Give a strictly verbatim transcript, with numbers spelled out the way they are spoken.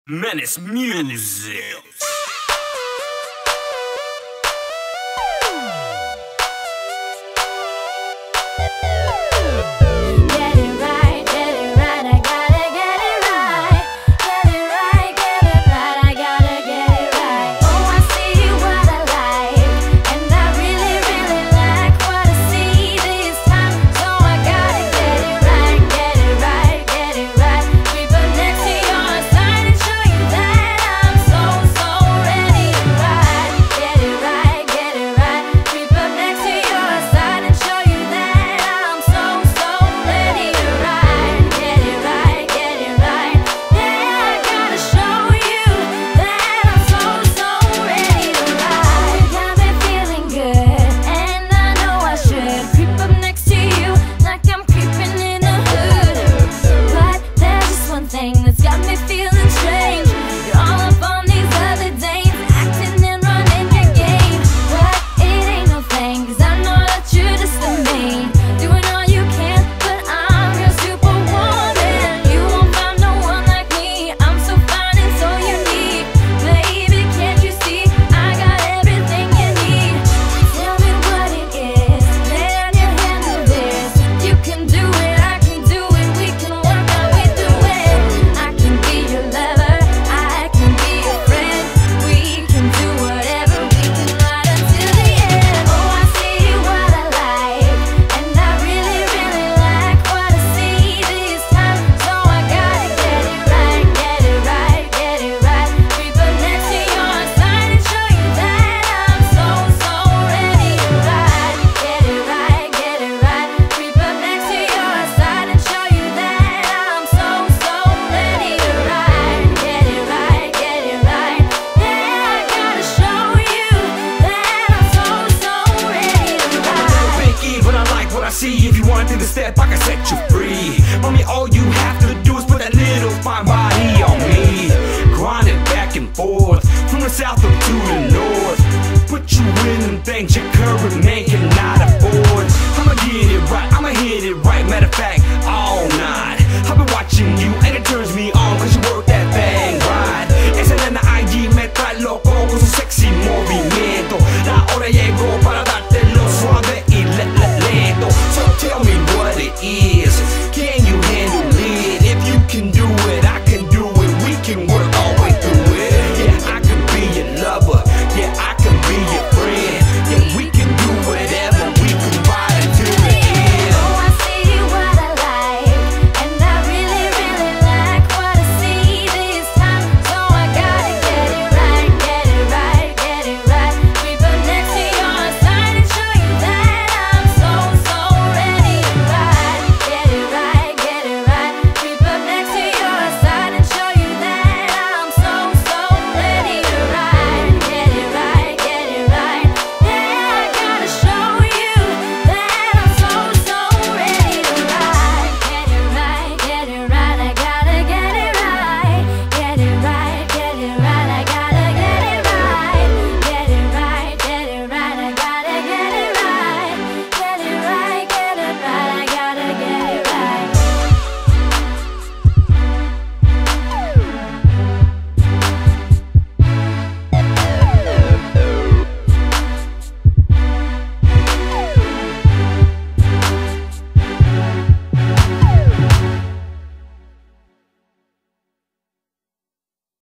Menace Music. That's got me feeling strange. You're all up on these other dames, acting and running your game. But it ain't no thing, cause I know that you're just a main, doing all you can, but I'm your superwoman. You won't find no one like me. I'm so fine and so unique. Baby, can't you see I got everything you need? Tell me what it is, can you handle this? You can do it, I can do it, we can work our way through it. See, if you want to take the step, I can set you free. Mommy, all you have to do is put that little fine body on me. Grind it back and forth, from the south up to the north. Put you in them things your current man cannot afford. I'ma get it right, I'ma hit it right. Matter of fact, all night I've been watching you and it turns me